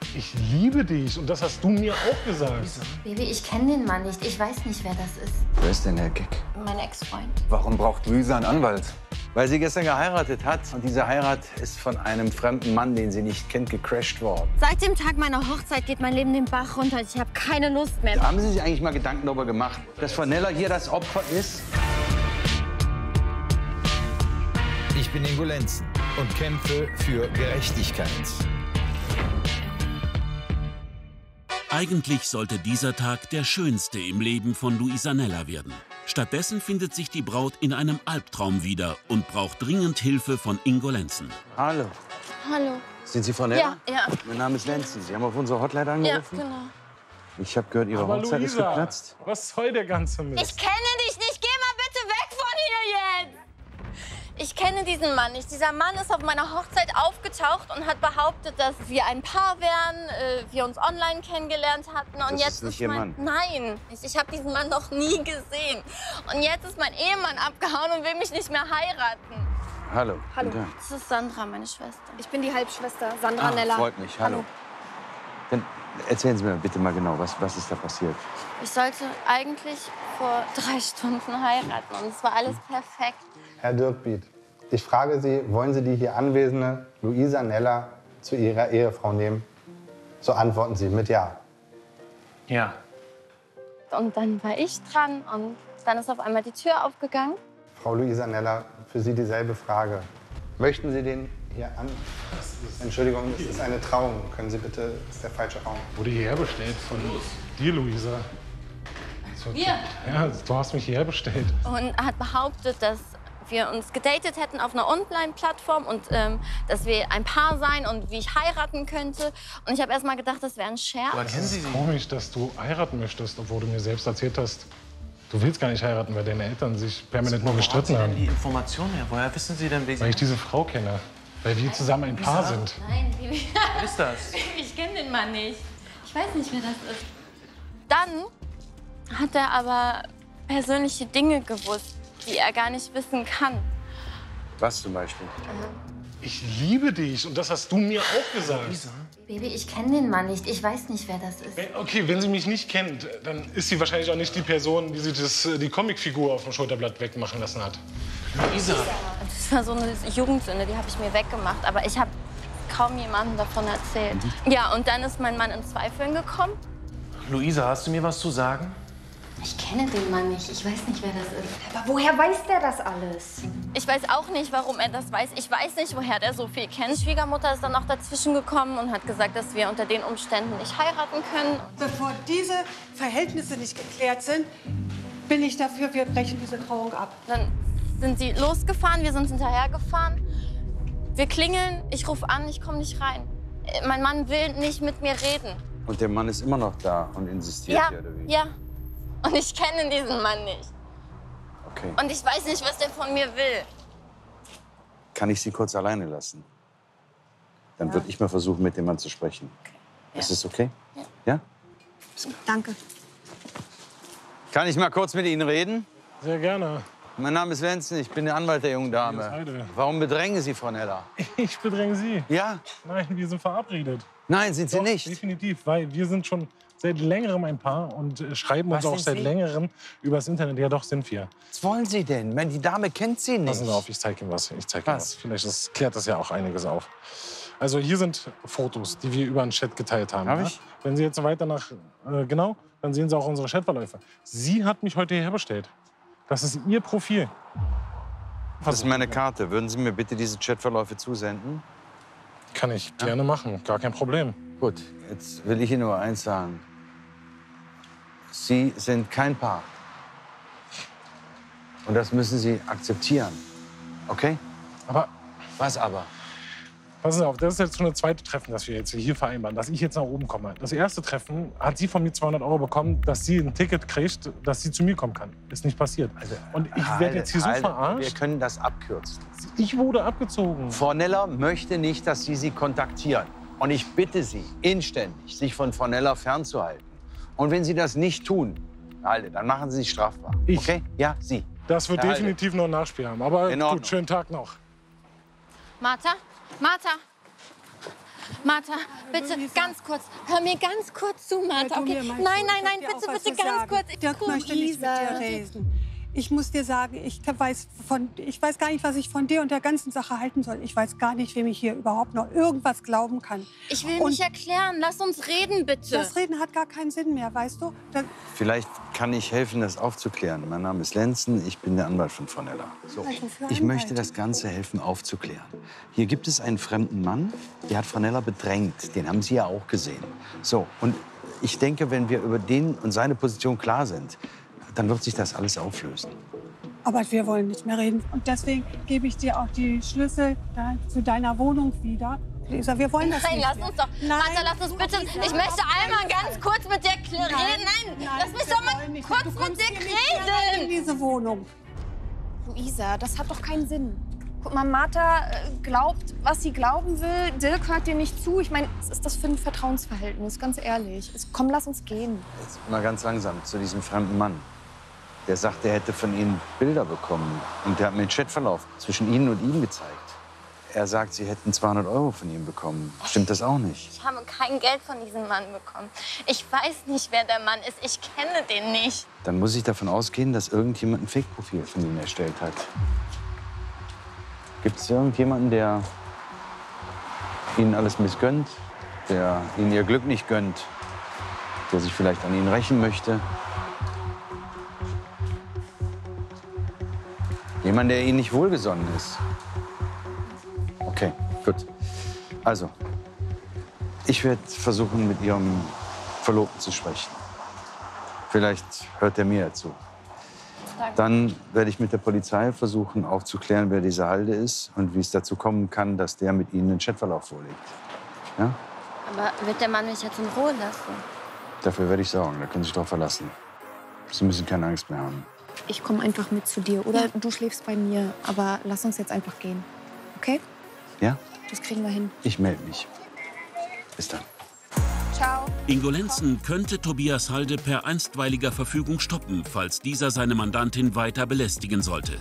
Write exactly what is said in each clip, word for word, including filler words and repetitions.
Ich liebe dich und das hast du mir auch gesagt. Baby, ich kenne den Mann nicht. Ich weiß nicht, wer das ist. Wer ist denn der Gag? Mein Ex-Freund. Warum braucht Luisa einen Anwalt? Weil sie gestern geheiratet hat und diese Heirat ist von einem fremden Mann, den sie nicht kennt, gecrasht worden. Seit dem Tag meiner Hochzeit geht mein Leben den Bach runter. Ich habe keine Lust mehr. Haben Sie sich eigentlich mal Gedanken darüber gemacht, dass Fornella hier das Opfer ist? Ich bin Ingo Lenzen und kämpfe für Gerechtigkeit. Eigentlich sollte dieser Tag der schönste im Leben von Luisanella werden. Stattdessen findet sich die Braut in einem Albtraum wieder und braucht dringend Hilfe von Ingo Lenzen. Hallo. Hallo. Sind Sie Fornella? Ja, ja. Mein Name ist Lenzen. Sie haben auf unsere Hotline angerufen? Ja, genau. Ich habe gehört, Ihre Aber Hochzeit ist Luisa, geplatzt. was soll der ganze Mist? Ich kenne dich nicht. Geh mal bitte weg von hier jetzt. Ich kenne diesen Mann nicht. Dieser Mann ist auf meiner Hochzeit aufgetaucht und hat behauptet, dass wir ein Paar wären, äh, wir uns online kennengelernt hatten. Und Das jetzt ist nicht Ihr mein... Mann. Nein, ich, ich habe diesen Mann noch nie gesehen. Und jetzt ist mein Ehemann abgehauen und will mich nicht mehr heiraten. Hallo. Hallo. Guten Tag. Das ist Sandra, meine Schwester. Ich bin die Halbschwester, Sandra Ah, Nella. freut mich. Hallo. Dann erzählen Sie mir bitte mal genau, was, was ist da passiert? Ich sollte eigentlich vor drei Stunden heiraten und es war alles perfekt. Herr Dirkbiet, ich frage Sie, wollen Sie die hier anwesende Luisa Nella zu Ihrer Ehefrau nehmen? So antworten Sie mit Ja. Ja. Und dann war ich dran und dann ist auf einmal die Tür aufgegangen. Frau Luisa Nella, für Sie dieselbe Frage. Möchten Sie den hier an... Entschuldigung, es ist eine Trauung. Können Sie bitte... Das ist der falsche Raum. Wurde hierher bestellt von dir, Luisa. So, Wir? Ja, du hast mich hierher bestellt. Und hat behauptet, dass wir uns gedatet hätten auf einer Online-Plattform und ähm, dass wir ein Paar seien und wie ich heiraten könnte. Und ich habe erst mal gedacht, das wäre ein Scherz. Aber kennen Sie sie? Komisch, dass du heiraten möchtest, obwohl du mir selbst erzählt hast, du willst gar nicht heiraten, weil deine Eltern sich permanent nur gestritten haben. Die Informationen her, woher wissen Sie denn, wie Sie... Weil ich diese Frau kenne. Weil wir zusammen ein Paar sind. Nein, Baby. Wer ist das? Ich kenne den Mann nicht. Ich weiß nicht, wer das ist. Dann hat er aber persönliche Dinge gewusst, die er gar nicht wissen kann. Was zum Beispiel? Ich liebe dich und das hast du mir auch gesagt. Baby, ich kenne den Mann nicht. Ich weiß nicht, wer das ist. Okay, wenn sie mich nicht kennt, dann ist sie wahrscheinlich auch nicht die Person, die sich das, die Comicfigur auf dem Schulterblatt wegmachen lassen hat. Luisa. Das war so eine Jugendsünde, die habe ich mir weggemacht. Aber ich habe kaum jemandem davon erzählt. Ja, und dann ist mein Mann in Zweifeln gekommen. Luisa, hast du mir was zu sagen? Ich kenne den Mann nicht. Ich weiß nicht, wer das ist. Aber woher weiß der das alles? Ich weiß auch nicht, warum er das weiß. Ich weiß nicht, woher der so viel kennt. Schwiegermutter ist dann noch dazwischen gekommen und hat gesagt, dass wir unter den Umständen nicht heiraten können. Bevor diese Verhältnisse nicht geklärt sind, bin ich dafür, wir brechen diese Trauung ab. Dann sind sie losgefahren, wir sind hinterhergefahren. Wir klingeln, ich rufe an, ich komme nicht rein. Mein Mann will nicht mit mir reden. Und der Mann ist immer noch da und insistiert Ja, hier, oder wie? ja. Und ich kenne diesen Mann nicht. Okay. Und ich weiß nicht, was der von mir will. Kann ich Sie kurz alleine lassen? Dann ja. würde ich mal versuchen, mit dem Mann zu sprechen. Okay. Ja. Ist es okay? Ja. Ja? Danke. Kann ich mal kurz mit Ihnen reden? Sehr gerne. Mein Name ist Lenzen, ich bin der Anwalt der jungen Dame. Warum bedrängen Sie Frau Nella? Ich bedränge Sie? Ja. Nein, wir sind verabredet. Nein, sind Sie Doch, nicht. Definitiv, weil wir sind schon seit längerem ein Paar und äh, schreiben Was uns auch sind seit Sie? längerem übers Internet. Ja, doch, sind wir. Was wollen Sie denn? Die Dame kennt Sie nicht. Passen Sie auf, ich zeige Ihnen was. Ich zeige Ihnen Was? was. Vielleicht das klärt das ja auch einiges auf. Also hier sind Fotos, die wir über den Chat geteilt haben. Hab ja? ich? Wenn Sie jetzt weiter nach, äh, genau, dann sehen Sie auch unsere Chatverläufe. Sie hat mich heute hierher bestellt. Das ist Ihr Profil. Das ist meine Karte. Würden Sie mir bitte diese Chatverläufe zusenden? Kann ich ja? gerne machen, gar kein Problem. Gut, jetzt will ich Ihnen nur eins sagen. Sie sind kein Paar. Und das müssen Sie akzeptieren. Okay? Aber was aber? Passen Sie auf, das ist jetzt schon das zweite Treffen, das wir jetzt hier vereinbaren, dass ich jetzt nach oben komme. Das erste Treffen hat sie von mir zweihundert Euro bekommen, dass sie ein Ticket kriegt, dass sie zu mir kommen kann. Ist nicht passiert. Also, und ich werde jetzt hier so Alter, verarscht. Wir können das abkürzen. Ich wurde abgezogen. Fornella möchte nicht, dass Sie sie kontaktieren. Und ich bitte Sie inständig, sich von Fornella fernzuhalten. Und wenn Sie das nicht tun, Alter, dann machen Sie sich strafbar. Ich? Okay? Ja, Sie. Das wird Herr definitiv noch ein Nachspiel haben. Aber In Ordnung. gut, schönen Tag noch. Martha? Martha? Martha, bitte ganz kurz. Hör mir ganz kurz zu, Martha. Okay? Nein, nein, nein, bitte, bitte ganz kurz. Ich Dirk möchte nicht mit dir reden. Ich muss dir sagen, ich weiß, von, ich weiß gar nicht, was ich von dir und der ganzen Sache halten soll. Ich weiß gar nicht, wem ich hier überhaupt noch irgendwas glauben kann. Ich will mich erklären. Lass uns reden, bitte. Das Reden hat gar keinen Sinn mehr, weißt du? Das Vielleicht kann ich helfen, das aufzuklären. Mein Name ist Lenzen, ich bin der Anwalt von Fronella. So. Ich möchte das Ganze helfen, aufzuklären. Hier gibt es einen fremden Mann, der hat Fronella bedrängt. Den haben Sie ja auch gesehen. So, und ich denke, wenn wir über den und seine Position klar sind, dann wird sich das alles auflösen. Aber wir wollen nicht mehr reden. Und deswegen gebe ich dir auch die Schlüssel da, zu deiner Wohnung wieder. Lisa, wir wollen das Nein, nicht lass mehr. uns doch. Nein, Martha, lass uns bitte. Ich möchte einmal ganz kurz mit dir reden. Nein, Nein, lass mich doch mal nicht. kurz Du mit kommst dir hier nicht rein in reden. diese Wohnung. Luisa, das hat doch keinen Sinn. Guck mal, Martha äh, glaubt, was sie glauben will. Dirk hört dir nicht zu. Ich meine, was ist das für ein Vertrauensverhältnis? Ganz ehrlich. Es, komm, lass uns gehen. Jetzt mal ganz langsam zu diesem fremden Mann. Der sagt, er hätte von Ihnen Bilder bekommen. Und der hat mir den Chatverlauf zwischen Ihnen und ihm gezeigt. Er sagt, Sie hätten zweihundert Euro von ihm bekommen. Stimmt das auch nicht? Ich habe kein Geld von diesem Mann bekommen. Ich weiß nicht, wer der Mann ist. Ich kenne den nicht. Dann muss ich davon ausgehen, dass irgendjemand ein Fake-Profil von Ihnen erstellt hat. Gibt es irgendjemanden, der Ihnen alles missgönnt, der Ihnen Ihr Glück nicht gönnt, der sich vielleicht an Ihnen rächen möchte? Jemand, der Ihnen nicht wohlgesonnen ist? Okay, gut. Also, ich werde versuchen, mit Ihrem Verlobten zu sprechen. Vielleicht hört er mir ja zu. Dann werde ich mit der Polizei versuchen, aufzuklären, wer diese Halde ist und wie es dazu kommen kann, dass der mit Ihnen einen Chatverlauf vorlegt. Ja? Aber wird der Mann mich jetzt in Ruhe lassen? Dafür werde ich sorgen, da können Sie sich drauf verlassen. Sie müssen keine Angst mehr haben. Ich komme einfach mit zu dir. Oder du schläfst bei mir. Aber lass uns jetzt einfach gehen. Okay? Ja? Das kriegen wir hin. Ich melde mich. Bis dann. Ciao. Ingo Lenzen könnte Tobias Halde per einstweiliger Verfügung stoppen, falls dieser seine Mandantin weiter belästigen sollte.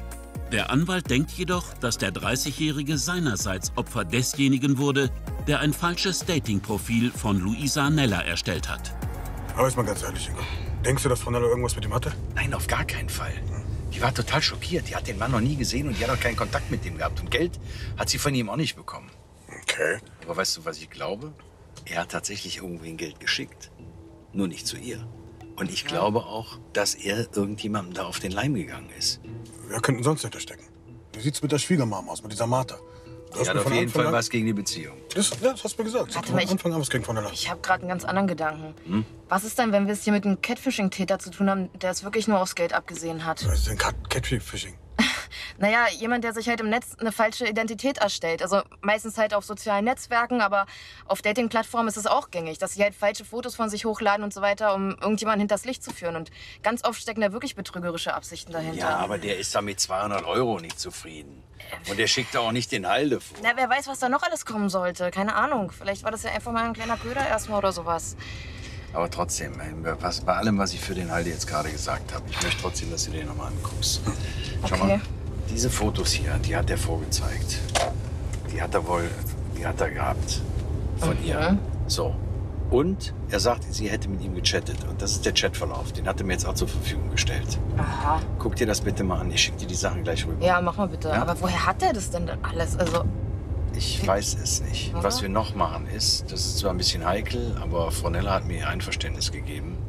Der Anwalt denkt jedoch, dass der dreißigjährige seinerseits Opfer desjenigen wurde, der ein falsches Dating-Profil von Luisa Neller erstellt hat. Aber jetzt mal ganz ehrlich, Ingo. Denkst du, dass Fronella irgendwas mit ihm hatte? Nein, auf gar keinen Fall. Die war total schockiert. Die hat den Mann noch nie gesehen und die hat auch keinen Kontakt mit ihm gehabt. Und Geld hat sie von ihm auch nicht bekommen. Okay. Aber weißt du, was ich glaube? Er hat tatsächlich irgendwen Geld geschickt. Nur nicht zu ihr. Und ich glaube auch, dass er irgendjemandem da auf den Leim gegangen ist. Wer könnte sonst hinter stecken? Wie sieht's mit der Schwiegermama aus, mit dieser Martha? Du Die hat auf jeden Fall was gegen die Beziehung. Das, ja, das hast du mir gesagt. Warte Von mal, ich- Anfang an was gegen Fronella. Ich habe gerade einen ganz anderen Gedanken. Hm? Was ist denn, wenn wir es hier mit einem Catfishing-Täter zu tun haben, der es wirklich nur aufs Geld abgesehen hat? Was ist denn Cat Catfishing? Naja, jemand, der sich halt im Netz eine falsche Identität erstellt. Also meistens halt auf sozialen Netzwerken, aber auf Dating-Plattformen ist es auch gängig, dass sie halt falsche Fotos von sich hochladen und so weiter, um irgendjemanden hinters Licht zu führen. Und ganz oft stecken da wirklich betrügerische Absichten dahinter. Ja, aber der ist da mit zweihundert Euro nicht zufrieden. Und der schickt da auch nicht den Halde vor. Na, wer weiß, was da noch alles kommen sollte. Keine Ahnung. Vielleicht war das ja einfach mal ein kleiner Köder erstmal oder sowas. Aber trotzdem, was, bei allem, was ich für den Halde jetzt gerade gesagt habe, ich möchte trotzdem, dass du dir nochmal anguckst. Schau Okay. mal, diese Fotos hier, die hat er vorgezeigt. Die hat er wohl, die hat er gehabt von ihr. So. Und er sagt, sie hätte mit ihm gechattet. Und das ist der Chatverlauf. Den hat er mir jetzt auch zur Verfügung gestellt. Aha. Guck dir das bitte mal an. Ich schicke dir die Sachen gleich rüber. Ja, mach mal bitte. Ja? Aber woher hat er das denn dann alles? Also, Ich weiß es nicht. Oder? Was wir noch machen ist, das ist zwar ein bisschen heikel, aber Fronella hat mir ihr Einverständnis gegeben.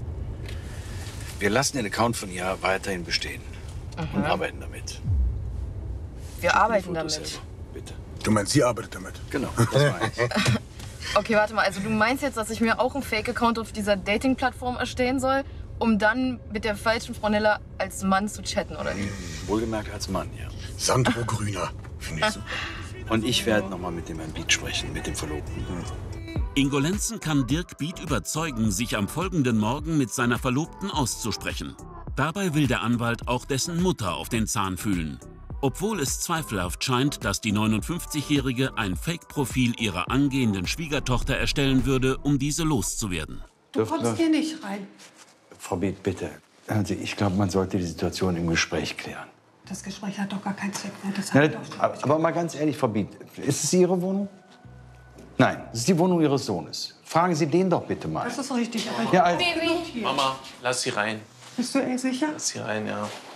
Wir lassen den Account von ihr weiterhin bestehen und arbeiten damit. wir arbeiten Fotos damit. selber, bitte. Du meinst, sie arbeitet damit? Genau, das meine ich. Okay, warte mal. Also du meinst jetzt, dass ich mir auch einen Fake-Account auf dieser Dating-Plattform erstellen soll, um dann mit der falschen Fronella als Mann zu chatten, oder wie? Wohlgemerkt als Mann, ja. Sandro Grüner. Finde ich super. Und ich werde noch mal mit dem Herrn Beat sprechen, mit dem Verlobten. Ingo Lenzen kann Dirk Biet überzeugen, sich am folgenden Morgen mit seiner Verlobten auszusprechen. Dabei will der Anwalt auch dessen Mutter auf den Zahn fühlen. Obwohl es zweifelhaft scheint, dass die neunundfünfzigjährige ein Fake-Profil ihrer angehenden Schwiegertochter erstellen würde, um diese loszuwerden. Du kommst hier nicht rein. Frau Beet, bitte. Also ich glaube, man sollte die Situation im Gespräch klären. Das Gespräch hat doch gar keinen Zweck mehr. Das Ja, hat doch schon aber, aber mal ganz ehrlich, Frau Beet, ist es Ihre Wohnung? Nein, das ist die Wohnung Ihres Sohnes. Fragen Sie den doch bitte mal. Das ist richtig. Aber Ja, also- Baby. Mama, lass sie rein. Bist du echt sicher? Lass sie rein, ja.